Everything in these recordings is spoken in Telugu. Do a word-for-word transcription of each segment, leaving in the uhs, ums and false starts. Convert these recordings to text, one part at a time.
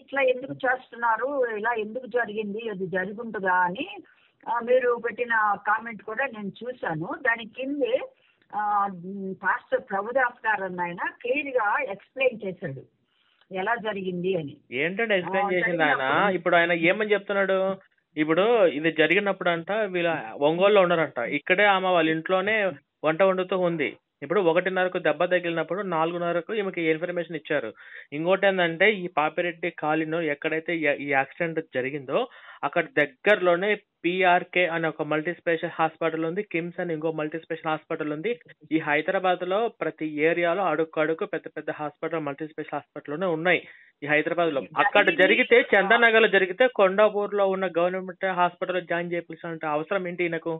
ఇట్లా ఎందుకు చేస్తున్నారు, ఇలా ఎందుకు జరిగింది, అది జరుగుతుందా అని మీరు పెట్టిన కామెంట్ కూడా నేను చూశాను. దాని కిందే పాస్టర్ ప్రభుదాస్ గారు అన్న ఆయన క్లియర్ గా ఎక్స్ప్లెయిన్ చేశాడు ఎలా జరిగింది అని. ఏంటంటే ఎక్స్ప్లెయిన్ చేసింది ఆయన? ఇప్పుడు ఆయన ఏమని చెప్తున్నాడు, ఇప్పుడు ఇది జరిగినప్పుడు అంట వీళ్ళ ఒంగోలులో ఉన్నారంట, ఇక్కడే ఆమె వాళ్ళ ఇంట్లోనే వంట వండుతూ ఉంది. ఇప్పుడు ఒకటిన్నరకు దెబ్బ తగిలినప్పుడు నాలుగున్నరకు ఈమెకి ఇన్ఫర్మేషన్ ఇచ్చారు. ఇంకోటి ఏంటంటే ఈ పాపిరెడ్డి కాలనీలో ఎక్కడైతే ఈ యాక్సిడెంట్ జరిగిందో అక్కడ దగ్గరలోనే పిఆర్కే అనే ఒక మల్టీ స్పెషల్ హాస్పిటల్ ఉంది, కిమ్స్ అని ఇంకో మల్టీ స్పెషల్ హాస్పిటల్ ఉంది. ఈ హైదరాబాద్ లో ప్రతి ఏరియాలో అడుగు అడుగు పెద్ద పెద్ద హాస్పిటల్ మల్టీ స్పెషల్ హాస్పిటల్ ఉన్నాయి ఈ హైదరాబాద్ లో. అక్కడ జరిగితే చందానగర్ లో జరిగితే కొండాపూర్ లో ఉన్న గవర్నమెంట్ హాస్పిటల్ జాయిన్ చేయాల్సిన అవసరం ఏంటి ఈయనకు?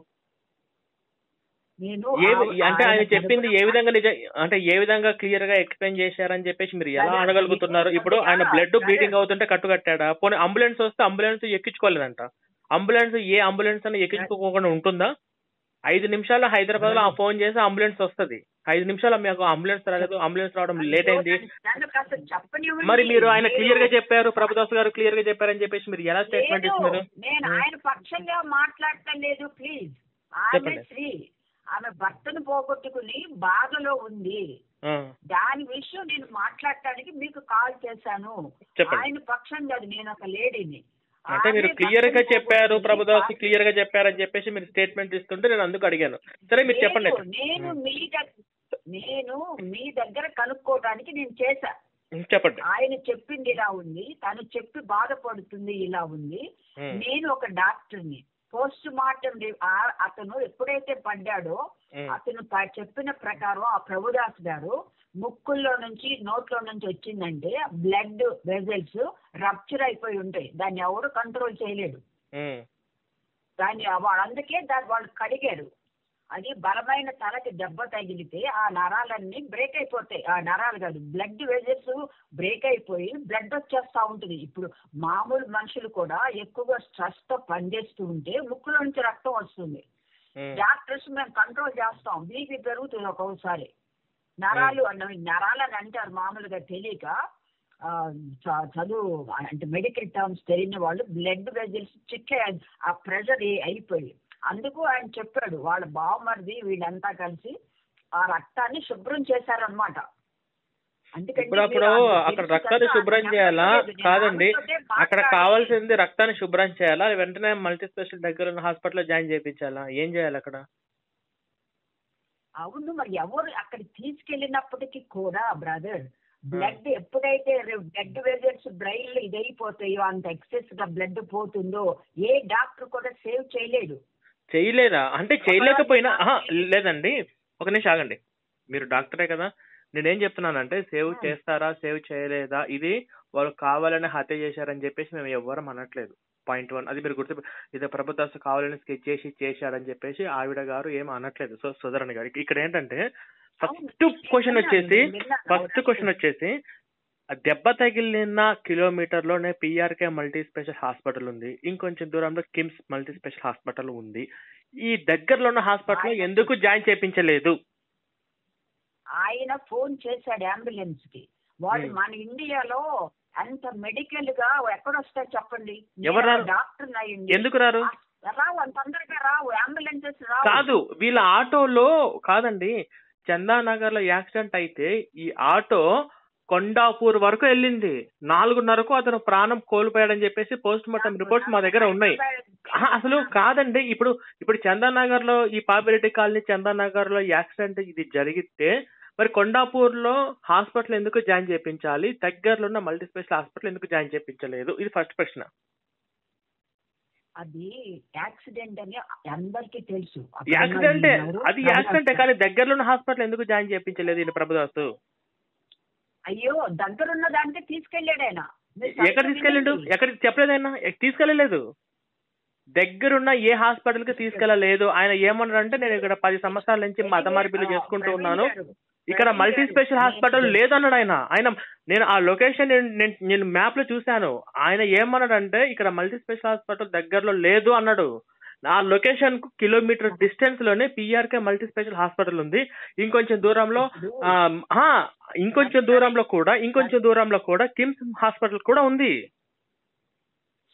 అంటే ఆయన చెప్పింది ఏ విధంగా నిజ అంటే ఏ విధంగా క్లియర్ గా ఎక్స్ప్లెయిన్ చేశారని చెప్పేసి మీరు ఎలా అనగలుగుతున్నారు? ఇప్పుడు ఆయన బ్లడ్ బ్లీడింగ్ అవుతుంటే కట్టుకట్టాడా? పోనీ అంబులెన్స్ వస్తే అంబులెన్స్ ఎక్కించుకోలేదంట. అంబులెన్స్ ఏ అంబులెన్స్ అని ఎక్కించుకోకుండా ఉంటుందా? ఐదు నిమిషాల్లో హైదరాబాద్ లో ఫోన్ చేసి అంబులెన్స్ వస్తుంది. ఐదు నిమిషాలు మీకు అంబులెన్స్ రాలేదు, అంబులెన్స్ రావడం లేట్ అయింది. మరి మీరు ఆయన క్లియర్ గా చెప్పారు, ప్రభుదాస్ గారు క్లియర్ గా చెప్పారని చెప్పేసి మీరు ఎలా స్టేట్మెంట్ ఇస్తున్నారు? నేను ఆయన పక్షంగా మాట్లాడటం లేదు, ప్లీజ్. ఆమె శ్రీ ఆమె భర్తను పోగొట్టుకుని బాధలో ఉంది, దాని విషయం నేను మాట్లాడటానికి మీకు కాల్ చేశాను. ఆయన పక్షం కాదు, నేను ఒక లేడీని. అంటే మీరు క్లియర్ గా చెప్పారు, ప్రభుదాస్ క్లియర్ గా చెప్పారని చెప్పేసి మీరు స్టేట్మెంట్ ఇస్తుంటే నేను అందుకు అడిగాను. సరే మీరు చెప్పండి. నేను మీ నేను మీ దగ్గర కనుక్కోవడానికి నేను చేశా. చెప్పండి. ఆయన చెప్పింది ఇలా ఉంది, తను చెప్పి బాధపడుతుంది ఇలా ఉంది. నేను ఒక డాక్టర్ని. పోస్ట్ మార్టం అతను ఎప్పుడైతే పడ్డాడో అతను చెప్పిన ప్రకారం ఆ ప్రభుదాస్ గారు ముక్కుల్లో నుంచి నోట్లో నుంచి వచ్చిందంటే బ్లడ్ వెజల్స్ రప్చర్ అయిపోయి ఉంటాయి, దాన్ని ఎవరు కంట్రోల్ చేయలేడు. దాన్ని అందుకే దాన్ని వాళ్ళు కడిగారు. అది బలమైన తలకి దెబ్బ తగిలితే ఆ నరాలన్నీ బ్రేక్ అయిపోతాయి. ఆ నరాలు కాదు, బ్లడ్ వెజల్స్ బ్రేక్ అయిపోయి బ్లడ్ వచ్చేస్తా ఉంటుంది. ఇప్పుడు మామూలు మనుషులు కూడా ఎక్కువగా స్ట్రెస్ తో పనిచేస్తూ ఉంటే ముక్కులో నుంచి రక్తం వస్తుంది. డాక్టర్స్ మేము కంట్రోల్ చేస్తాం, బీపీ పెరుగుతుంది ఒక్కొక్కసారి. నరాలు నరాలని అంటారు మామూలుగా తెలియక, చదువు అంటే మెడికల్ టర్మ్స్ తెలియని వాళ్ళు బ్లడ్ వెజల్స్ చిక్కే ఆ ప్రెషర్ అయిపోయి. అందుకు ఆయన చెప్పాడు వాళ్ళ బావమరిది వీళ్ళంతా కలిసి ఆ రక్తాన్ని శుభ్రం చేశారనమాట. ఇప్పుడప్పుడు అక్కడ రక్తాన్ని శుభ్రం చేయాలా? కాదండి, అక్కడ కావాల్సింది రక్తాన్ని శుభ్రం చేయాలా, వెంటనే మల్టీ స్పెషల్ దగ్గర ఉన్న హాస్పిటల్లో జాయిన్ చేయించాలా? ఏం చేయాలి అక్కడ? అవును, మరి ఎవరు అక్కడ తీసుకెళ్ళినప్పటికీ కూడా బ్రదర్, బ్లడ్ ఎప్పుడైతే బ్లడ్ వెజల్స్ బ్రెయిన్ లో ఇదైపోతాయో, అంత ఎక్సెస్ గా బ్లడ్ పోతుందో ఏ డాక్టర్ కూడా సేవ్ చేయలేడు. చేయలేదా? అంటే చేయలేకపోయినా లేదండి, ఒక నిమిషం ఆగండి. మీరు డాక్టరే కదా, నేనేం చెప్తున్నానంటే సేవ్ చేస్తారా సేవ్ చేయలేదా ఇది వాళ్ళు కావాలని హత్య చేశారని చెప్పేసి మేము ఎవ్వరం అనట్లేదు. పాయింట్ వన్, అది మీరు గుర్తు. ఇదే ప్రభుదాస్ కావాలని స్కెచ్ చేసి చేశారని చెప్పేసి ఆవిడ గారు ఏం అనట్లేదు. సో సుధరణ్ గారు ఇక్కడ ఏంటంటే ఫస్ట్ క్వశ్చన్ వచ్చేసి ఫస్ట్ క్వశ్చన్ వచ్చేసి దెబ్బ తగిలిన కిలోమీటర్ లోనే పిఆర్కే మల్టీ స్పెషల్ హాస్పిటల్ ఉంది, ఇంకొంచెం దూరంలో కిమ్స్ మల్టీ స్పెషల్ హాస్పిటల్ ఉంది. ఈ దగ్గరలో ఉన్న హాస్పిటల్ ఎందుకు జాయిన్ చేయించలేదు? ఆయన ఫోన్ చేశాడు అంబులెన్స్ కి. వాళ్ళు మన ఇండియాలో అంత మెడికల్ గా ఎక్కడొస్తాయి చెప్పండి? ఎవరు డాక్టర్ ఎందుకు రారు? రావు, అంత తొందరగా రావు అంబులెన్సెస్ రావు. కాదు, వీళ్ళ ఆటోలో కాదండి, చందానగర్ లో యాక్సిడెంట్ అయితే ఈ ఆటో కొండాపూర్ వరకు వెళ్ళింది. నాలుగున్నరకు అతను ప్రాణం కోల్పోయాడని చెప్పేసి పోస్ట్ మార్టం రిపోర్ట్స్ మా దగ్గర ఉన్నాయి. అసలు కాదండి, ఇప్పుడు ఇప్పుడు చందానగర్ లో ఈ పాపిరెడ్డి కాలనీ చందానగర్ లో యాక్సిడెంట్ ఇది జరిగితే మరి కొండాపూర్ లో హాస్పిటల్ ఎందుకు జాయిన్ చేయించాలి, దగ్గరలో ఉన్న మల్టీ స్పెషల్ హాస్పిటల్ ఎందుకు జాయిన్ చేయించలేదు? ఇది ఫస్ట్ ప్రశ్న. అది యాక్సిడెంట్ అని అందరికీ తెలుసు. యాక్సిడెంటే, అది యాక్సిడెంటే, కానీ దగ్గరలో ఉన్న హాస్పిటల్ ఎందుకు జాయిన్ చేయించలేదు ఈయన ప్రభుదాస్? అయ్యో, దగ్గరున్న దానికి తీసుకెళ్ళాడు ఆయన. ఎక్కడ తీసుకెళ్ళాడు? ఎక్కడ చెప్పలేదు ఆయన, తీసుకెళ్ళలేదు. దగ్గరున్న ఏ హాస్పిటల్ కి తీసుకెళ్ళలేదు. ఆయన ఏమన్నారంటే నేను ఇక్కడ పది సంవత్సరాల నుంచి మత మార్పిడి చేసుకుంటూ ఉన్నాను, ఇక్కడ మల్టీ స్పెషల్ హాస్పిటల్ లేదన్నాడు ఆయన. ఆయన నేను ఆ లొకేషన్ నేను మ్యాప్ లో చూశాను. ఆయన ఏమన్నాడంటే ఇక్కడ మల్టీ స్పెషల్ హాస్పిటల్ దగ్గరలో లేదు అన్నాడు. ఆ లొకేషన్ కు కిలోమీటర్ డిస్టెన్స్ లోనే పిఆర్కే మల్టీ స్పెషల్ హాస్పిటల్ ఉంది. ఇంకొంచెం దూరంలో ఇంకొంచెం దూరంలో కూడా ఇంకొంచెం దూరంలో కూడా కిమ్స్ హాస్పిటల్ కూడా ఉంది.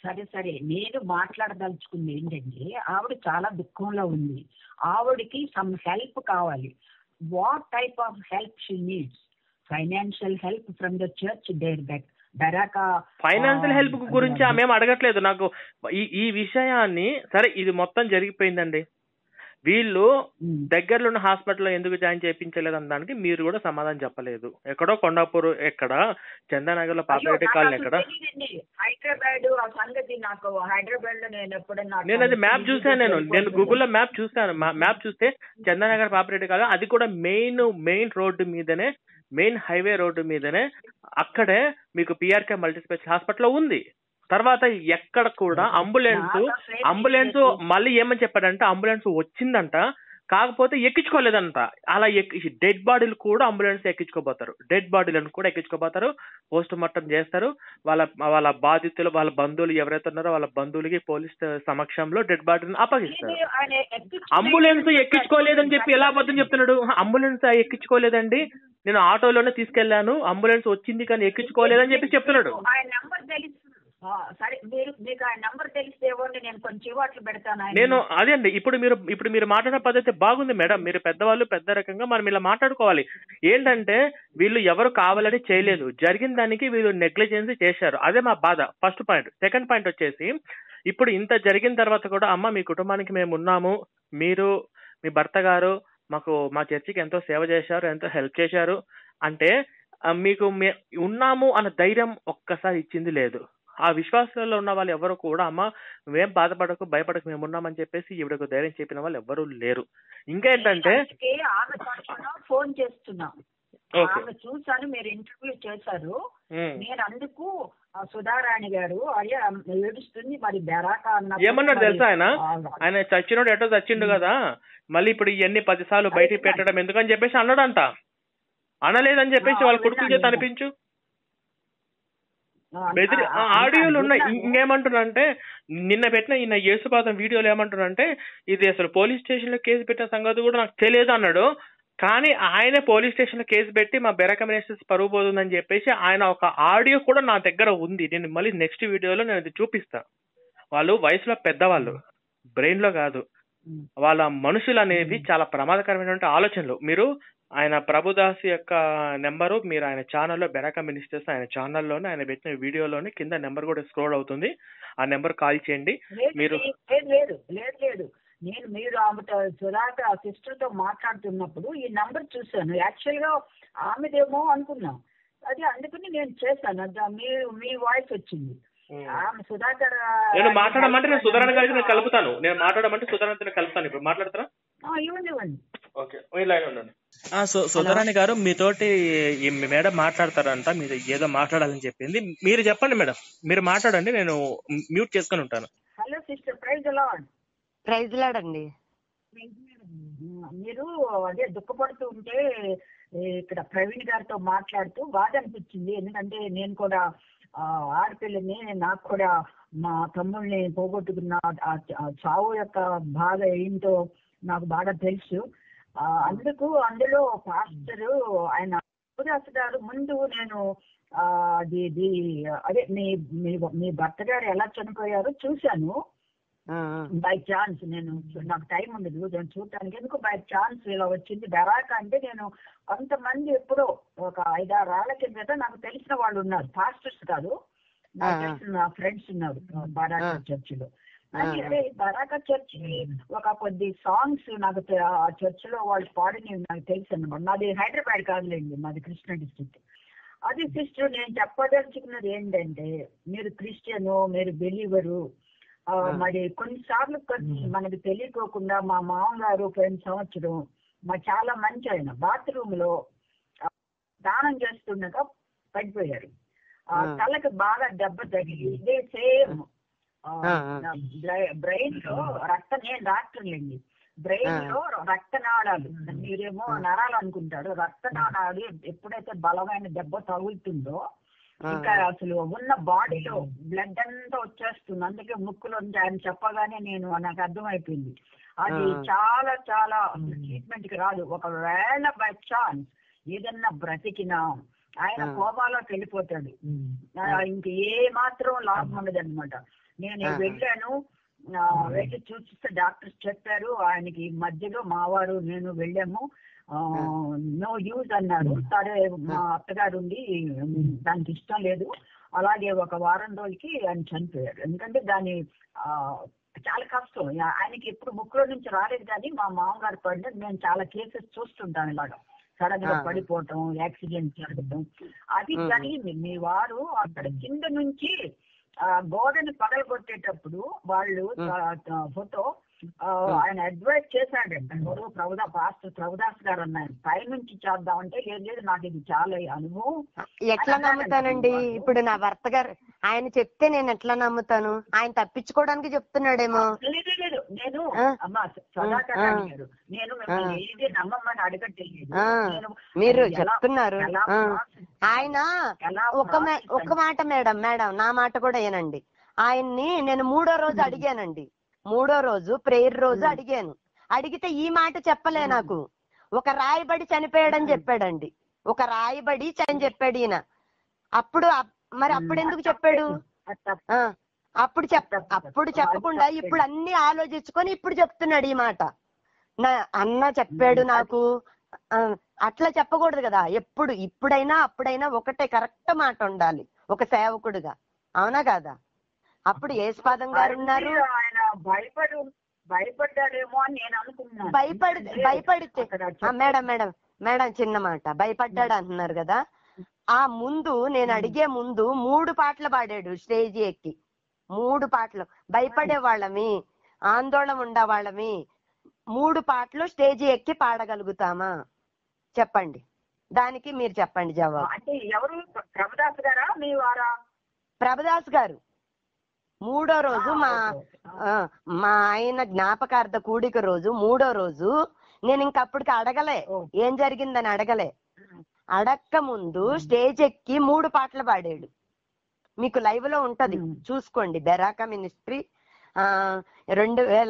సరే సరే నేను మాట్లాడదలుచుకుంది ఏంటంటే ఆవిడ చాలా దుఃఖంలో ఉంది. ఆవిడకి సమ్ హెల్ప్ కావాలి. What type of help she needs? Financial help from the church there that బరాకా. ఫైనాన్షియల్ హెల్ప్ గురించి ఆమె ఏం అడగట్లేదు నాకు. ఈ ఈ విషయాన్ని సరే ఇది మొత్తం జరిగిపోయిందండి, వీళ్ళు దగ్గరలో ఉన్న హాస్పిటల్లో ఎందుకు జాయిన్ చేయించలేదు అన్న దానికి మీరు కూడా సమాధానం చెప్పలేదు. ఎక్కడో కొండాపూర్, ఎక్కడ చందానగర్ లో పాపిరెడ్డి కాలనీ, ఎక్కడ హైదరాబాద్ ఆ సంగతి నాకు హైదరాబాద్ లో నేను ఎప్పుడన్నా నేను అది మ్యాప్ చూసాను. నేను నేను గూగుల్లో మ్యాప్ చూసాను. మ్యాప్ చూస్తే చందానగర్ పాపిరెడ్డి కాలనీ, అది కూడా మెయిన్ మెయిన్ రోడ్డు మీదనే, మెయిన్ హైవే రోడ్డు మీదనే, అక్కడే మీకు పిఆర్కే మల్టీస్పెషల్ హాస్పిటల్ ఉంది. తర్వాత ఎక్కడ కూడా అంబులెన్స్ అంబులెన్స్ మళ్ళీ ఏమని చెప్పాడంటే అంబులెన్స్ వచ్చిందంట, కాకపోతే ఎక్కించుకోలేదంట. అలా ఎక్కి డెడ్ బాడీలు కూడా అంబులెన్స్ ఎక్కించుకోబోతారు, డెడ్ బాడీలను కూడా ఎక్కించుకోబోతారు, పోస్ట్ మార్టం చేస్తారు. వాళ్ళ వాళ్ళ బాధితులు, వాళ్ళ బంధువులు ఎవరైతే ఉన్నారో వాళ్ళ బంధువులకి పోలీస్ సమక్షంలో డెడ్ బాడీని అప్పగిస్తారు. అంబులెన్స్ ఎక్కించుకోలేదని చెప్పి ఎలా అబద్ధం చెప్తున్నాడు? అంబులెన్స్ ఎక్కించుకోలేదండి, నేను ఆటోలోనే తీసుకెళ్లాను, అంబులెన్స్ వచ్చింది కానీ ఎక్కించుకోలేదని చెప్పి చెప్తున్నాడు. సరే మీరు మీకు ఆ నంబర్ తెలిస్తే ఇవ్వండి, నేను కొంచెం ఇవాట్లు పెడతాను. నేను అదే అండి, ఇప్పుడు మీరు ఇప్పుడు మీరు మాట్లాడిన పద్ధతి బాగుంది మేడం, మీరు పెద్దవాళ్ళు పెద్ద రకంగా మనం ఇలా మాట్లాడుకోవాలి. ఏంటంటే వీళ్ళు ఎవరు కావాలని చేయలేదు, జరిగిన దానికి వీళ్ళు నెగ్లిజెన్స్ చేశారు, అదే మా బాధ. First point. సెకండ్ పాయింట్ వచ్చేసి ఇప్పుడు ఇంత జరిగిన తర్వాత కూడా అమ్మ మీ కుటుంబానికి మేము ఉన్నాము, మీరు మీ భర్త గారు మాకు మా చర్చికి ఎంతో సేవ చేశారు, ఎంతో హెల్ప్ చేశారు అంటే మీకు ఉన్నాము అన్న ధైర్యం ఒక్కసారి ఇచ్చింది లేదు. ఆ విశ్వాసాల్లో ఉన్న వాళ్ళు ఎవరు కూడా అమ్మ మేం బాధపడకు భయపడకు మేము ఉన్నామని చెప్పేసి ఈవిడకు ధైర్యం చెప్పిన వాళ్ళు ఎవరు లేరు. ఇంకా ఏంటంటే ఫోన్ చేస్తున్నా, ఆమె చూసాను మీరు ఇంటర్వ్యూ చేశారు, నేను అందుకు సుధారాణి గారు అయ్యా ఏడుస్తుంది మరి బెరాక అన్న ఏమన్నాడు తెలుసా ఆయన? ఆయన చచ్చినోడు ఎటో చచ్చిండు కదా, మళ్ళీ ఇప్పుడు ఇవన్నీ పదిసార్లు బయటికి పెట్టడం ఎందుకని చెప్పేసి అన్నాడంట. అనలేదని చెప్పేసి వాళ్ళ కొడుకుల చేత అనిపించు బెదిరి ఆడియోలు ఉన్నాయి. ఇంకేమంటున్నారంటే నిన్న పెట్టిన ఈయన యేసుపాదం వీడియోలు ఏమంటున్నారంటే ఇది అసలు పోలీస్ స్టేషన్ లో కేసు పెట్టిన సంగతి కూడా నాకు తెలియదు అన్నాడు. కానీ ఆయనే పోలీస్ స్టేషన్ లో కేసు పెట్టి మా బెరాక మినిస్టర్స్ పరువు పోతుందని చెప్పేసి ఆయన ఒక ఆడియో కూడా నా దగ్గర ఉంది. నేను మళ్ళీ నెక్స్ట్ వీడియోలో నేను అది చూపిస్తాను. వాళ్ళు వయసులో పెద్దవాళ్ళు, బ్రెయిన్ లో కాదు, వాళ్ళ మనుషులు అనేవి చాలా ప్రమాదకరమైనటువంటి ఆలోచనలు. మీరు ఆయన ప్రభుదాస్ యొక్క నెంబరు మీరు ఆయన ఛానల్లో బెరాక మినిస్టర్స్ ఆయన ఛానల్లోనే ఆయన పెట్టిన వీడియోలోనే కింద నెంబర్ కూడా స్క్రోల్ అవుతుంది, ఆ నెంబర్ కాల్ చేయండి. మీరు లేదు లేదు లేదు నేను మీరు ఆమెతో సుధాక ఆ సిస్టర్ తో మాట్లాడుతున్నప్పుడు ఈ నంబర్ చూసాను. యాక్చువల్ గా ఆమెదేమో అనుకున్నాం, అది అందుకని నేను చేశాను. మీరు మీ వాయిస్ వచ్చింది. ఆమె సుధాకర్ నేను మాట్లాడమంటే నేను సుధారణ గారికి నేను కలుపుతాను, నేను మాట్లాడమంటే సుధారణ కలుపుతాను. ఇప్పుడు మాట్లాడతారా? ఇవ్వండి ఇవ్వండి. ఓకే లైన్ ఉండండి. సుధారాణి గారు మీతోటి ఈ మేడం మాట్లాడతారంట, మీరు ఏదో మాట్లాడాలని చెప్పింది. మీరు చెప్పండి మేడం, మీరు మాట్లాడండి, నేను మ్యూట్ చేసుకుని ఉంటాను. Hello sister, praise lord. Praise lord అండి. మీరు అదే దుఃఖపడుతూ ఉంటే ఇక్కడ ప్రవీణ్ గారితో మాట్లాడుతూ బాధ అనిపించింది. ఎందుకంటే నేను కూడా ఆడపిల్లని, నాకు కూడా మా తమ్ముళ్ళని పోగొట్టుకున్న చావు యొక్క బాధ ఏంటో నాకు బాగా తెలుసు. అందుకు అందులో పాస్టరు ఆయన ఉదాస్ గారు ముందు నేను అది అదే మీ మీ భర్త గారు ఎలా చనిపోయారో చూశాను బై ఛాన్స్. నేను నాకు టైం ఉండదు నేను చూడటానికి, ఎందుకు బై ఛాన్స్ ఇలా వచ్చింది. బెరాక అంటే నేను కొంతమంది ఎప్పుడో ఒక ఐదారు ఏళ్ల కిందట నాకు తెలిసిన వాళ్ళు ఉన్నారు, పాస్టర్స్ కాదు, నాకు తెలిసిన ఫ్రెండ్స్ ఉన్నారు బరాక చర్చిలో. అదే బరాక చర్చి ఒక కొద్ది సాంగ్స్ నాకు ఆ చర్చ్ లో వాళ్ళు పాడినవి నాకు తెలుసు అన్నమాట. మాది హైదరాబాద్ కాదులేండి, మాది కృష్ణా డిస్ట్రిక్ట్. అది సిస్టర్ నేను చెప్పదలుచుకున్నది ఏంటంటే మీరు క్రిస్టియను, మీరు బిలీవరు. మరి కొన్నిసార్లు మనకి తెలియకోకుండా మా మామగారు పోయిన సంవత్సరం మా చాలా మంచి ఆయన బాత్రూమ్ లో దానం చేస్తుండగా పడిపోయారు. తలకి బాగా దెబ్బ తగిలి ఇదే సేమ్ బ్రెయిన్ లో రక్త, నేను డాక్టర్లండి, బ్రెయిన్ లో రక్తనాళాలు, మీరేమో నరాలు అనుకుంటాడు, రక్తనాళాలు ఎప్పుడైతే బలమైన దెబ్బ తగులుతుందో ఇంకా అసలు ఉన్న బాడీలో బ్లడ్ అంతా వచ్చేస్తుంది. అందుకే ముక్కులో ఆయన చెప్పగానే నేను నాకు అర్థమైపోయింది అది చాలా చాలా ట్రీట్మెంట్ కి రాదు. ఒకవేళ బై ఛాన్స్ ఏదన్నా బ్రతికినా ఆయన కోమాలోకి వెళ్ళిపోతాడు, ఇంక ఏ మాత్రం లాభం ఉండదు అనమాట. నేను వెళ్ళాను, వెళ్ళి చూపిస్తే డాక్టర్స్ చెప్పారు ఆయనకి మధ్యలో మావారు నేను వెళ్ళాము, నో యూజ్ అన్నారు. సరే మా అత్తగారు ఉండి దానికి ఇష్టం లేదు, అలాగే ఒక వారం రోజులకి ఆయన చనిపోయారు. ఎందుకంటే దాని చాలా కష్టం, ఆయనకి ఎప్పుడు ముక్కులో నుంచి రాలేదు. కానీ మా మామగారు పడిన నేను చాలా కేసెస్ చూస్తుంటాను, ఇలాగా సడన్ గా పడిపోవటం, యాక్సిడెంట్ జరగటం అది జరిగింది. మీ వారు అక్కడ కింద నుంచి ఆ గోడని పగలగొట్టేటప్పుడు వాళ్ళు ఫోటో ఆయన అడ్వైజ్ చేశాడంట. ఎవరు ప్రభుదా పాస్టర్ ప్రభుదాస్ గారు అన్నారు, పై నుంచి చేద్దామంటే లేదు లేదు నాకు ఇది చాలా అనుభవం. ఎట్లా నమ్ముతానండి ఇప్పుడు నా భర్త గారు ఆయన చెప్తే నేను ఎట్లా నమ్ముతాను? ఆయన తప్పించుకోవడానికి చెప్తున్నాడేమో. లేదు లేదు నేను అమ్మా సదాకర్ గారు నేను మిమ్మల్ని ఏది నమ్మమని అడగట్లేదు, మీరు చెప్తున్నారు. ఆయన ఒక ఒక మాట మేడం మేడం నా మాట కూడా ఏనండి. ఆయన్ని నేను మూడో రోజు అడిగానండి, మూడో రోజు ప్రేయర్ రోజు అడిగాను. అడిగితే ఈ మాట చెప్పలే నాకు. ఒక రాయబడి చనిపోయాడని చెప్పాడండి, ఒక రాయబడి అని చెప్పాడు ఈయన. అప్పుడు మరి అప్పుడు ఎందుకు చెప్పాడు? అప్పుడు చెప్ అప్పుడు చెప్పకుండా ఇప్పుడు అన్ని ఆలోచించుకొని ఇప్పుడు చెప్తున్నాడు ఈ మాట. నా అన్న చెప్పాడు నాకు, అట్లా చెప్పకూడదు కదా. ఎప్పుడు ఇప్పుడైనా అప్పుడైనా ఒకటే కరెక్ట్ మాట ఉండాలి ఒక సేవకుడుగా, అవునా కదా? అప్పుడు యేసుపాదం గారు ఉన్నారు. ఆయన భయపడు భయపడ్డాడేమో అని నేను అనుకున్నాను. భయపడి భయపడితే మేడం మేడం మేడం చిన్న మాట, భయపడ్డాడు అంటున్నారు కదా. ఆ ముందు నేను అడిగే ముందు మూడు పాటలు పాడాడు స్టేజ్ ఎక్కి, మూడు పాటలు. భయపడే వాళ్ళమి, ఆందోళన ఉండే వాళ్ళమి మూడు పాటలు స్టేజ్ ఎక్కి పాడగలుగుతామా చెప్పండి? దానికి మీరు చెప్పండి జవాబు. అంటే ఎవరు? ప్రభుదాస్ గారా మీ వారా? ప్రభుదాస్ గారు. మూడో రోజు మా మా ఆయన జ్ఞాపకార్థ కూడిక రోజు, మూడో రోజు. నేను ఇంకప్పటికి అడగలే ఏం జరిగిందని అడగలే. అడక్క ముందు స్టేజ్ ఎక్కి మూడు పాటలు పాడాడు. మీకు లైవ్ లో ఉంటది చూసుకోండి, బెరాకా మినిస్ట్రీ ఆ రెండు వేల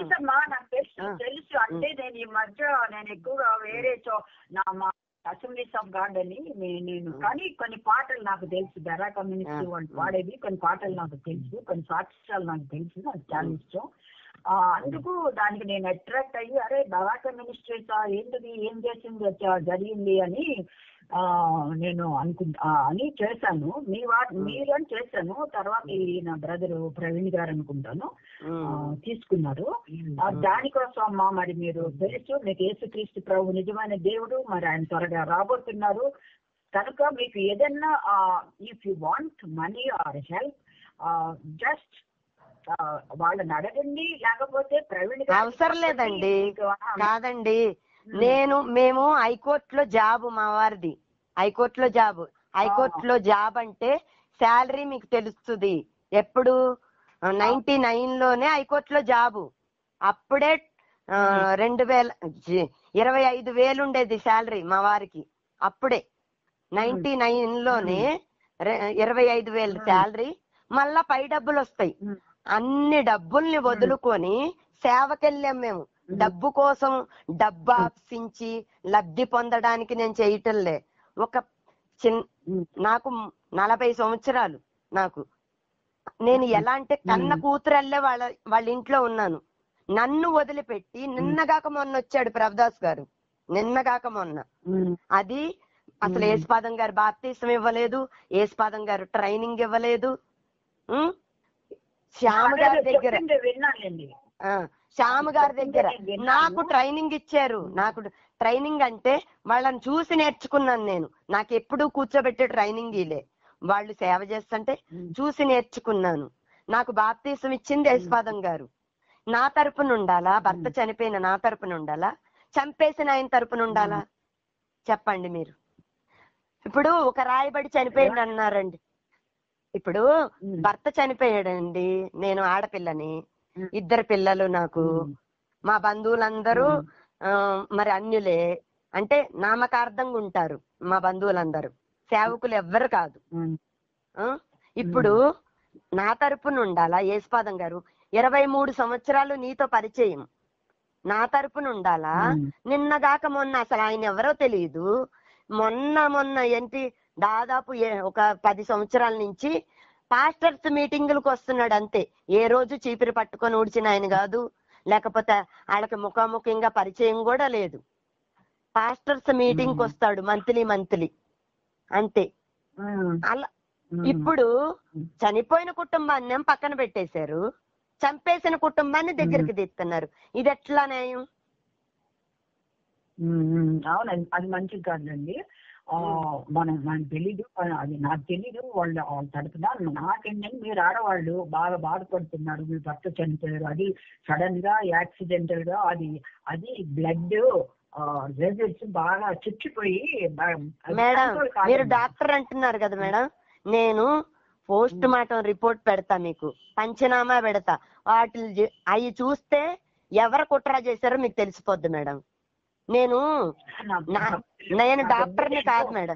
తెలుసు. అంటే నేను ఈ మధ్య నేను ఎక్కువగా వేరే నా అసెంబ్లీస్ ఆఫ్ గాడ్ అని నేను, కానీ కొన్ని పాటలు నాకు తెలుసు. బెరాకా మినిస్ట్రీ వాళ్ళు పాడేది కొన్ని పాటలు నాకు తెలుసు, కొన్ని సాక్ష్యాలు నాకు తెలుసు, నాకు చాలా ఇష్టం. అందుకు దానికి నేను అట్రాక్ట్ అయ్యి అరే బెరాకా మినిస్ట్రీస్ ఏంటిది, ఏం చేసింది జరిగింది అని నేను అనుకుంటా అని చేశాను. మీ వాటి మీరని చేశాను. తర్వాత నా బ్రదర్ ప్రవీణ్ గారు అనుకుంటాను తీసుకున్నారు. దానికోసం అమ్మా మరి మీరు తెలుసు మీకు యేసుక్రీస్తు ప్రభు నిజమైన దేవుడు, మరి ఆయన త్వరగా రాబోతున్నారు కనుక మీకు ఏదన్నా if you want money or help just వాళ్ళని అడగండి, లేకపోతే ప్రవీణ్ గారు అవసరం లేదండి. కాదండి, నేను మేము హైకోర్టులో జాబు, మా వారిది హైకోర్టులో జాబు. హైకోర్టులో జాబ్ అంటే శాలరీ మీకు తెలుస్తుంది. ఎప్పుడు నైన్టీ నైన్ లోనే హైకోర్టులో జాబు. అప్పుడే రెండు వేల ఇరవై ఐదు వేలు ఉండేది శాలరీ మా వారికి. అప్పుడే నైన్టీ నైన్ లోనే ఇరవై ఐదు వేలు శాలరీ. మళ్ళా పై డబ్బులు వస్తాయి. అన్ని డబ్బుల్ని వదులుకొని సేవకెళ్ళాం మేము. డబ్బు కోసం డబ్బు ఆశించి లబ్ధి పొందడానికి నేను చేయటంలే. ఒక చిన్న నాకు నలభై సంవత్సరాలు నాకు నేను ఎలా అంటే కన్న కూతురల్లే వాళ్ళ వాళ్ళ ఇంట్లో ఉన్నాను. నన్ను వదిలిపెట్టి నిన్నగాక మొన్న వచ్చాడు ప్రభుదాస్ గారు, నిన్నగాక మొన్న. అది అసలు యేసుపాదం గారు బాప్తిసం ఇవ్వలేదు, యేసుపాదం గారు ట్రైనింగ్ ఇవ్వలేదు. శ్యామ్ గారి దగ్గర శ్యామ్ గారి దగ్గర నాకు ట్రైనింగ్ ఇచ్చారు. నాకు ట్రైనింగ్ అంటే వాళ్ళని చూసి నేర్చుకున్నాను నేను. నాకు ఎప్పుడు కూర్చోబెట్టే ట్రైనింగ్ ఇలే, వాళ్ళు సేవ చేస్తుంటే చూసి నేర్చుకున్నాను. నాకు బాప్తీసం ఇచ్చింది యేసుపాదం గారు. నా తరపున ఉండాలా? భర్త చనిపోయిన నా తరపున ఉండాలా? చంపేసిన ఆయన తరపున ఉండాలా? చెప్పండి మీరు. ఇప్పుడు ఒక రాయబడి చనిపోయింది అన్నారండి. ఇప్పుడు భర్త చనిపోయాడండి, నేను ఆడపిల్లని, ఇద్దరు పిల్లలు నాకు. మా బంధువులందరూ మరి అన్యులే, అంటే నామకార్థంగా ఉంటారు మా బంధువులందరూ, సేవకులు ఎవ్వరు కాదు. ఇప్పుడు నా తరపున ఉండాలా? యేసుపాదం గారు ఇరవై మూడు సంవత్సరాలు నీతో పరిచయం, నా తరపున ఉండాలా? నిన్నగాక మొన్న అసలు ఆయన ఎవరో తెలియదు. మొన్న మొన్న ఏంటి దాదాపు ఒక పది సంవత్సరాల నుంచి పాస్టర్స్ మీటింగులకు వస్తున్నాడు అంతే. ఏ రోజు చీపిరి పట్టుకొని ఊడ్చిన ఆయన కాదు, లేకపోతే వాళ్ళకి ముఖాముఖంగా పరిచయం కూడా లేదు. పాస్టర్స్ మీటింగ్ కి వస్తాడు మంత్లీ మంత్లీ అంతే. అలా ఇప్పుడు చనిపోయిన కుటుంబాన్ని పక్కన పెట్టేశారు, చంపేసిన కుటుంబాన్ని దగ్గరికి తీస్తున్నారు. ఇది ఎట్లా న్యాయం? అవునండి, అది మంచిది కాదండి. మనం మనకు తెలీదు, అది నాకు తెలీదు వాళ్ళ వాళ్ళ తరపున. నాకేంటంటే మీరు ఆడవాళ్ళు బాగా బాధపడుతున్నారు, మీ భర్త చనిపోయారు, అది సడన్ గా యాక్సిడెంటల్ గా అది అది బ్లడ్ రిజల్ట్స్ బాగా చిక్కిపోయి. మేడం మీరు డాక్టర్ అంటున్నారు కదా మేడం, నేను పోస్ట్ మార్టం రిపోర్ట్ పెడతా, మీకు పంచనామా పెడతా. వాటి అవి చూస్తే ఎవరు కుట్ర చేశారో మీకు తెలిసిపోద్ది మేడం. నేను నేను డాక్టర్ని కాదు మేడం,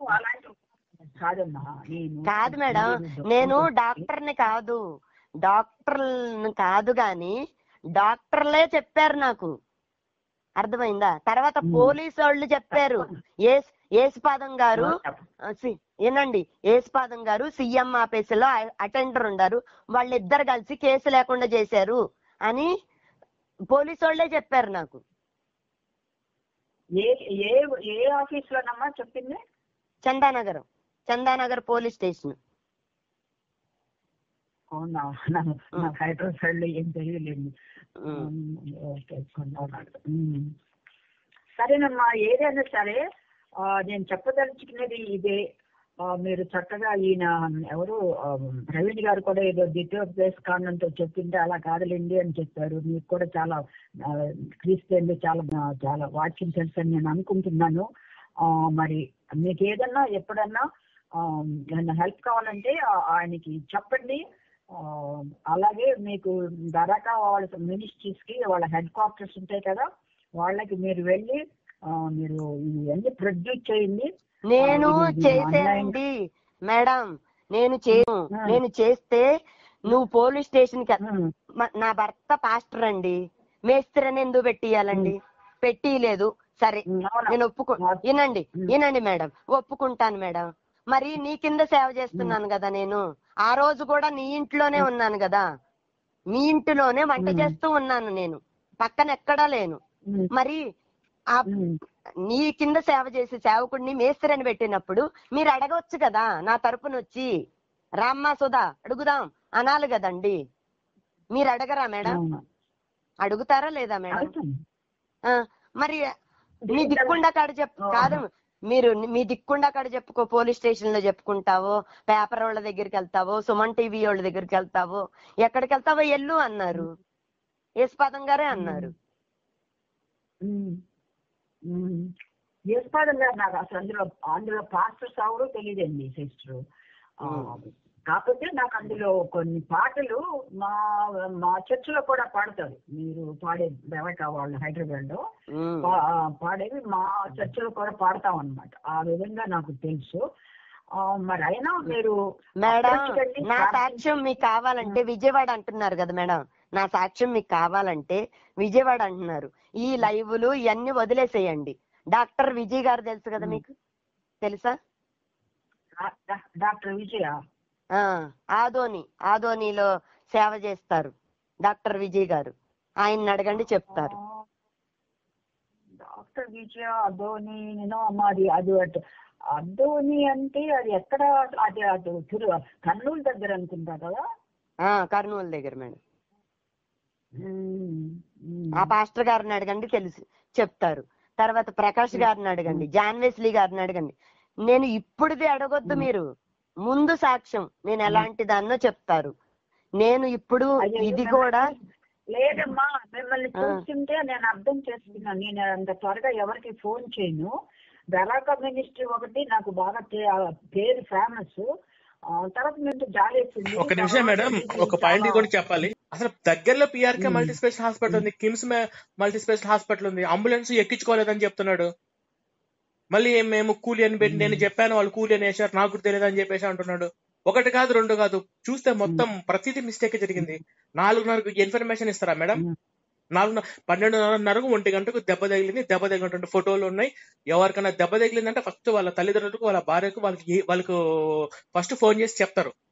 కాదు మేడం, నేను డాక్టర్ని కాదు, డాక్టర్ని కాదు గాని డాక్టర్లే చెప్పారు నాకు, అర్థమైందా? తర్వాత పోలీసు వాళ్ళు చెప్పారు. ఏస్ ఏసుపాదం గారు ఏనండి ఏసుపాదం గారు సీఎం ఆఫీసులో అటెండర్ ఉన్నారు, వాళ్ళిద్దరు కలిసి కేసు లేకుండా చేశారు అని పోలీసు వాళ్ళే చెప్పారు నాకు. ఏ ఏ ఏ ఆఫీస్ లోనమ్మా చెప్పింది? Chandanagaram, Chandanagar police station. అవునా, నాకు హైదరాబాద్ లో ఏం తెలియలేదు. సరేనమ్మా, ఏదైనా సరే నేను చెప్పదలుచుకునేది ఇదే. మీరు చక్కగా ఈయన ఎవరు ప్రవీణ్ గారు కూడా ఏదో ద్వితీయ ప్లేస్ కారణంతో చెప్పింటే అలా కాదులేండి అని చెప్పారు. మీకు కూడా చాలా క్రీస్తులు చాలా చాలా వాక్యం తెలుసు అని నేను అనుకుంటున్నాను. మరి మీకు ఏదన్నా ఎప్పుడన్నా హెల్ప్ కావాలంటే ఆయనకి చెప్పండి. అలాగే మీకు దరాకా వాళ్ళ మినిస్ట్రీస్ కి వాళ్ళ హెడ్ క్వార్టర్స్ ఉంటాయి కదా, వాళ్ళకి మీరు వెళ్ళి మీరు ఇవన్నీ ప్రొడ్యూస్ చేయండి. నేను చేసేయండి మేడం, నేను చేయను. నేను చేస్తే నువ్వు పోలీస్ స్టేషన్ కి, నా భర్త పాస్టర్ అండి, మేస్త్రిని ఎందుకు పెట్టియాలండి? పెట్టియలేదు. సరే నేను ఒప్పుకో, వినండి వినండి మేడం, ఒప్పుకుంటాను మేడం. మరి నీ కింద సేవ చేస్తున్నాను కదా నేను. ఆ రోజు కూడా నీ ఇంట్లోనే ఉన్నాను కదా, మీ ఇంటిలోనే వంట చేస్తూ ఉన్నాను నేను, పక్కన ఎక్కడా లేను. మరి ఆ నీ కింద సేవ చేసే సేవకుడిని మేస్త్రిని పెట్టినప్పుడు మీరు అడగవచ్చు కదా, నా తరపున వచ్చి రామ్మా సుధా అడుగుదాం అనాలి కదండి. మీరు అడగరా మేడం? అడుగుతారా లేదా మేడం? మరి మీ దిక్కుండా కాడ చెప్పు కాదు, మీరు మీ దిక్కుండా కాడ చెప్పుకో, పోలీస్ స్టేషన్ లో చెప్పుకుంటావో, పేపర్ వాళ్ళ దగ్గరికి వెళ్తావో, సుమన్ టీవీ వాళ్ళ దగ్గరికి వెళ్తావో, ఎక్కడికి వెళ్తావో ఎల్లు అన్నారు, యేసుపాదం గారే అన్నారు. యేసుపాదం గారు నాకు అసలు అందులో అందులో పాస్టర్స్ ఎవరో తెలియదండి సిస్టర్. కాకపోతే నాకు అందులో కొన్ని పాటలు మా మా చర్చిలో కూడా పాడతారు. మీరు పాడే దేవక వాళ్ళు హైదరాబాద్ లో పాడేవి మా చర్చిలో కూడా పాడతాం అన్నమాట. ఆ విధంగా నాకు తెలుసు. మరి అయినా మీరు మేడం నా సాక్ష్యం మీకు కావాలంటే విజయవాడ అంటున్నారు కదా మేడం, నా సాక్ష్యం మీకు కావాలంటే విజయవాడ అంటున్నారు. ఈ లైవ్లు ఇవన్నీ వదిలేసేయండి. డాక్టర్ విజయ్ గారు తెలుసు కదా మీకు, తెలుసా? డాక్టర్ విజయ ఆదోని ఆదోనిలో సేవ చేస్తారు డాక్టర్ విజయ్ గారు, ఆయన్ని అడగండి చెప్తారు. డాక్టర్ విజయ అదోని మాది అది అదోని అంటే అది ఎక్కడ? అది అటు తిరు కర్నూలు దగ్గర అనుకుంటా కదా? కర్నూలు దగ్గర మేడం. ఆ పాస్టర్ గారిని అడగండి తెలుసు చెప్తారు. తర్వాత ప్రకాష్ గారిని అడగండి, జాన్వేస్లీ గారిని అడగండి. నేను ఇప్పుడుది అడగొద్దు, మీరు ముందు సాక్ష్యం నేను ఎలాంటి దాన్నో చెప్తారు. నేను ఇప్పుడు ఇది కూడా లేదమ్మా, మిమ్మల్ని చూస్తుంటే నేను అర్థం చేసుకున్నాను. నేను అంత త్వరగా ఎవరికి ఫోన్ చేయను. దరాకా మినిస్ట్రీ ఒకటి నాకు బాగా పేరు ఫేమస్. తర్వాత మేము జాలి. ఒక నిమిషం మేడం, ఒక పాయింట్ కూడా చెప్పాలి. అసలు దగ్గరలో పిఆర్కే మల్టీ స్పెషల్ హాస్పిటల్ ఉంది, కిమ్స్ మల్టీ స్పెషల్ హాస్పిటల్ ఉంది, అంబులెన్స్ ఎక్కించుకోలేదని చెప్తున్నాడు. మళ్ళీ మేము కూలి అని పెట్టి నేను చెప్పాను, వాళ్ళు కూలి అని వేసారు, నాకు కూడా తెలియదు అని చెప్పేసి అంటున్నాడు. ఒకటి కాదు రెండు కాదు, చూస్తే మొత్తం ప్రతిదీ మిస్టేక్ జరిగింది. నాలుగున్నరకు ఇన్ఫర్మేషన్ ఇస్తారా మేడం? నాలుగు పన్నెండున్నరకు ఒంటి గంటకు దెబ్బ తగిలింది, దెబ్బ తగిలినటువంటి ఫోటోలు ఉన్నాయి. ఎవరికైనా దెబ్బ తగిలిందంటే ఫస్ట్ వాళ్ళ తల్లిదండ్రులకు, వాళ్ళ భార్యకు, వాళ్ళకి వాళ్ళకు ఫస్ట్ ఫోన్ చేసి చెప్తారు.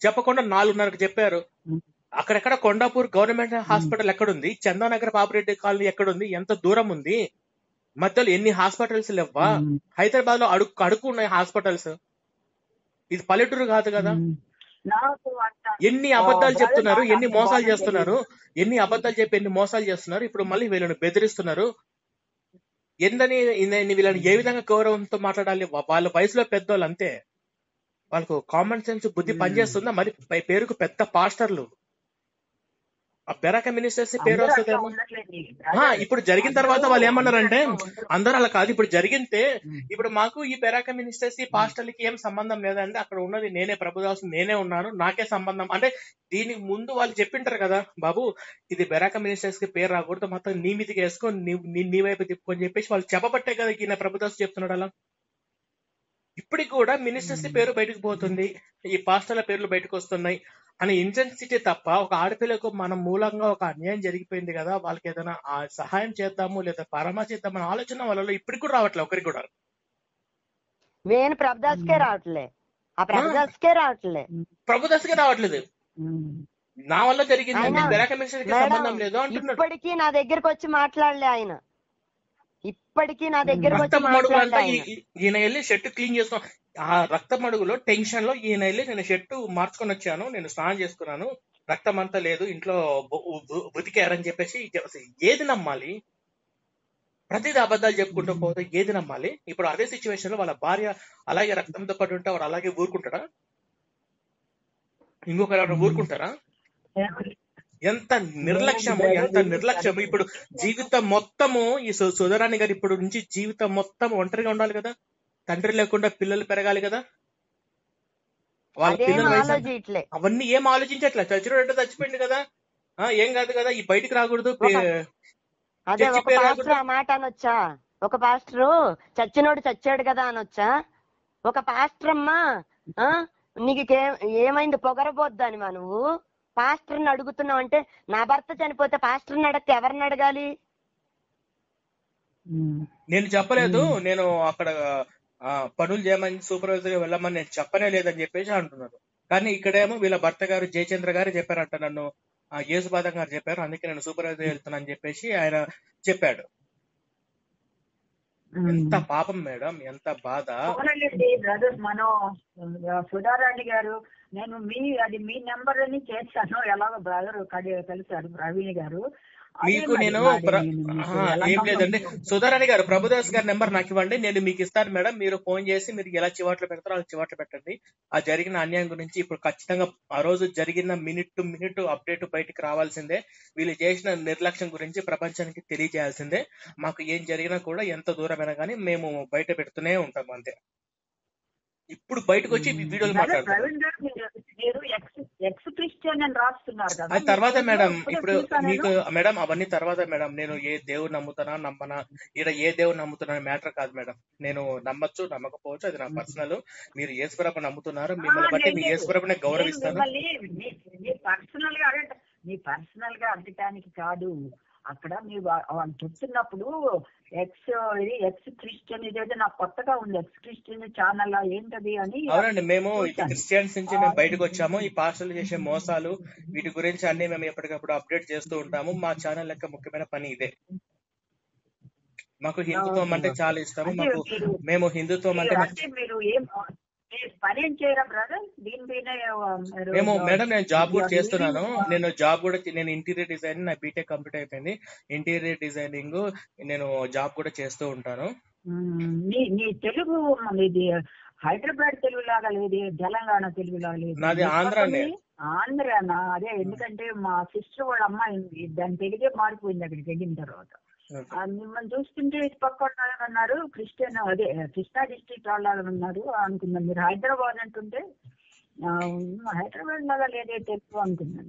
చెప్పకుండా నాలుగున్నరకు చెప్పారు. అక్కడెక్కడ కొండాపూర్ గవర్నమెంట్ హాస్పిటల్ ఎక్కడుంది, చందానగర్ పాపిరెడ్డి కాలనీ ఎక్కడుంది, ఎంత దూరం ఉంది, మధ్యలో ఎన్ని హాస్పిటల్స్ లేవా? హైదరాబాద్ లో అడుగు అడుగు ఉన్నాయి హాస్పిటల్స్. ఇది పల్లెటూరు కాదు కదా. ఎన్ని అబద్ధాలు చెప్తున్నారు, ఎన్ని మోసాలు చేస్తున్నారు, ఎన్ని అబద్ధాలు చెప్పి ఎన్ని మోసాలు చేస్తున్నారు. ఇప్పుడు మళ్ళీ వీళ్ళని బెదిరిస్తున్నారు. ఎందని వీళ్ళని ఏ విధంగా గౌరవంతో మాట్లాడాలి? వాళ్ళ వయసులో పెద్దోళ్ళు అంతే, వాళ్ళకు కామన్ సెన్స్ బుద్ధి పనిచేస్తుందా? మరి పేరుకు పెద్ద పాస్టర్లు, ఆ బెరాక మినిస్టర్స్ పేరు వస్తుందేమో. ఇప్పుడు జరిగిన తర్వాత వాళ్ళు ఏమన్నారంటే, అందరూ అలా కాదు, ఇప్పుడు జరిగితే ఇప్పుడు మాకు ఈ బెరాక మినిస్టర్స్ ఈ పాస్టర్లకి ఏం సంబంధం లేదండి, అక్కడ ఉన్నది నేనే, ప్రభుదాసు నేనే ఉన్నాను, నాకే సంబంధం అంటే. దీనికి ముందు వాళ్ళు చెప్పింటారు కదా, బాబు ఇది బెరాక మినిస్టర్స్ కి పేరు రాకూడదు, మొత్తం నీ మీదకి వేసుకొని నీ నీ వైపు తిప్పుకొని చెప్పేసి వాళ్ళు చెప్పబట్టే కదా ఈయన ప్రభుదాసు చెప్తున్నాడు అలా. ఇప్పటికి కూడా మినిస్టర్స్ పేరు బయటకు పోతుంది, ఈ పాస్టర్ల పేర్లు బయటకు వస్తున్నాయి అనే ఇంటెన్సిటీ తప్ప, ఒక ఆడపిల్లకు మన మూలంగా ఒక అన్యాయం జరిగిపోయింది కదా, వాళ్ళకి ఏదైనా సహాయం చేద్దాము లేదా పరామర్శిద్దామని ఆలోచన వాళ్ళలో ఇప్పటికి కూడా రావట్లే ఒకరికి కూడా. నేను ప్రభుదాస్కే రావట్లే, ఆ ప్రభుదాస్కే రావట్లే, ప్రభుదాస్కే రావట్లేదు. నా వల్ల జరిగింది, బెరాక మినిస్టర్కి సంబంధం లేదు అంటున్నాడు. ఇప్పటికీ నా దగ్గరకు వచ్చి మాట్లాడలే ఆయన, ఇప్పటికీ నా దగ్గరకు వచ్చి మాట్లాడలే. ఈయన వెళ్ళి షర్ట్ క్లీన్ చేస్తాం, ఆ రక్త మడుగులో టెన్షన్ లో ఈయన వెళ్ళి నేను షర్టు మార్చుకొని వచ్చాను, నేను స్నానం చేసుకున్నాను, రక్తం అంతా లేదు, ఇంట్లో ఉతికారని చెప్పేసి ఏది నమ్మాలి? ప్రతిదీ అబద్ధాలు చెప్పుకుంటూ పోతే ఏది నమ్మాలి? ఇప్పుడు అదే సిచ్యువేషన్ లో వాళ్ళ భార్య అలాగే రక్తంతో పడి ఉంటే వాడు అలాగే ఊరుకుంటాడా? ఇంకొకరు ఊరుకుంటారా? ఎంత నిర్లక్ష్యము, ఎంత నిర్లక్ష్యము. ఇప్పుడు జీవితం మొత్తము ఈ సుధారాణి గారు ఇప్పుడు నుంచి జీవితం మొత్తం ఒంటరిగా ఉండాలి కదా, తండ్రి లేకుండా పిల్లలు పెరగాలి కదా, వాళ్ళ పిల్లల వయసు అవన్నీ ఏం ఆలోచించట్లే. చచ్చినట్టు చచ్చిపోయింది కదా, ఏం కాదు కదా, ఈ బయటికి రాకూడదు. అదే ఒక పాస్టర్ ఆ మాట అనొచ్చా? ఒక పాస్టరు చచ్చినోడు చచ్చాడు కదా అనొచ్చా? ఒక పాస్టర్ అమ్మా నీకు ఏమైంది పొగరబోద్దాని మా నువ్వు పాస్టర్ని అడుగుతున్నావు అంటే, నా భర్త చనిపోతే పాస్టర్ని అడిగితే ఎవరిని అడగాలి? నేను చెప్పలేదు, నేను అక్కడ పనులు చేయమని సూపర్వైజర్ గా వెళ్ళమని నేను చెప్పనే లేదని చెప్పేసి అంటున్నారు. కానీ ఇక్కడేమో వీళ్ళ భర్త గారు జయచంద్ర గారు చెప్పారంట, నన్ను యేసుబాదం గారు చెప్పారు, అందుకే నేను సూపర్వైజర్ వెళ్తున్నాను చెప్పేసి ఆయన చెప్పాడు. ఎంత పాపం మేడం, ఎంత బాధ. బ్రదర్ మనం సుధారాణి గారు, నేను మీ అది మీ నెంబర్ అని చేస్తాను, ఎలాగో బ్రదర్ కలిసారు ప్రవీణ్ గారు, మీకు నేను ఏం లేదండి. సుధారాణి గారు ప్రభుదాస్ గారి నెంబర్ నాకు ఇవ్వండి, నేను మీకు ఇస్తాను మేడం. మీరు ఫోన్ చేసి మీరు ఎలా చివాట్లు పెడతారో అలా చివాట్లు పెట్టండి. ఆ జరిగిన అన్యాయం గురించి ఇప్పుడు ఖచ్చితంగా ఆ రోజు జరిగిన మినిట్ టు మినిట్ అప్డేట్ బయటికి రావాల్సిందే. వీళ్ళు చేసిన నిర్లక్ష్యం గురించి ప్రపంచానికి తెలియజేయాల్సిందే. మాకు ఏం జరిగినా కూడా ఎంత దూరమైనా కానీ మేము బయట పెడుతూనే ఉంటాం అంతే. ఇప్పుడు బయటకు వచ్చి వీడియోలు మాట్లాడతారు. అది తర్వాత మేడం, ఇప్పుడు మీకు మేడం అవన్నీ తర్వాత మేడం. నేను ఏ దేవుడు నమ్ముతానా నమ్మనా, ఇక్కడ ఏ దేవుడు నమ్ముతున్నా మ్యాటర్ కాదు మేడం. నేను నమ్మచ్చు నమ్మకపోవచ్చు, అది నా పర్సనల్. మీరు యేసుప్రభు నమ్ముతున్నారు, మిమ్మల్ని బట్టి మీ యేసుప్రభునే గౌరవిస్తాను. పర్సనల్ గా మీ పర్సనల్ గా అడగటానికి కాదు, అక్కడ మీరు వాళ్ళు చెప్తున్నప్పుడు ఎక్స్ ఇది ఎక్స్ క్రిస్టియన్ ఇదేదో నాకు కొత్తగా ఉంది, ఎక్స్ క్రిస్టియన్ ఛానల్ ఏంటది అని. అవునండి, మేము క్రిస్టియన్స్ నుంచి మేము బయటకు వచ్చాము. ఈ పాస్టర్లు చేసే మోసాలు వీటి గురించి అన్ని మేము ఎప్పటికప్పుడు అప్డేట్ చేస్తూ ఉంటాము. మా ఛానల్ యొక్క ముఖ్యమైన పని ఇదే. మాకు హిందుత్వం అంటే చాలా ఇష్టము. మాకు మేము హిందుత్వం అంటే మీరు ఏం పని చేయరా బ్రదర్? మేము మేడం నేను జాబ్ కూడా చేస్తున్నాను. నేను జాబ్ కూడా నేను ఇంటీరియర్ డిజైనింగ్, నా బీటెక్ కంప్లీట్ అయిపోయింది. ఇంటీరియర్ డిజైనింగ్ నేను జాబ్ కూడా చేస్తూ ఉంటాను. నీ తెలుగు ఇది హైదరాబాద్ తెలుగు లాగా లేదు, తెలంగాణ తెలుగు లాగా లేదు, నాది ఆంధ్ర. ఆంధ్రానా? అదే, ఎందుకంటే మా సిస్టర్ వాళ్ళ అమ్మాయి దాని తెలుగే మారిపోయింది అక్కడికి వెళ్ళిన తర్వాత. మిమ్మల్ని చూస్తుంటే పక్క అన్నారు క్రిస్టియన్, అదే కృష్ణా డిస్ట్రిక్ట్ వాళ్ళు ఉన్నారు అనుకున్నాను. మీరు హైదరాబాద్ అంటుంటే హైదరాబాద్ లాగా లేదే తెలుగు అనుకున్నాను.